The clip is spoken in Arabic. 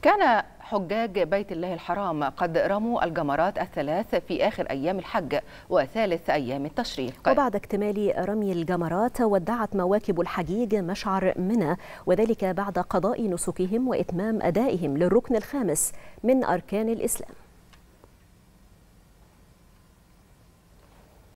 كان حجاج بيت الله الحرام قد رموا الجمرات الثلاث في آخر أيام الحج وثالث أيام التشريق. وبعد اكتمال رمي الجمرات ودعت مواكب الحجيج مشعر منى، وذلك بعد قضاء نسكهم وإتمام أدائهم للركن الخامس من أركان الإسلام.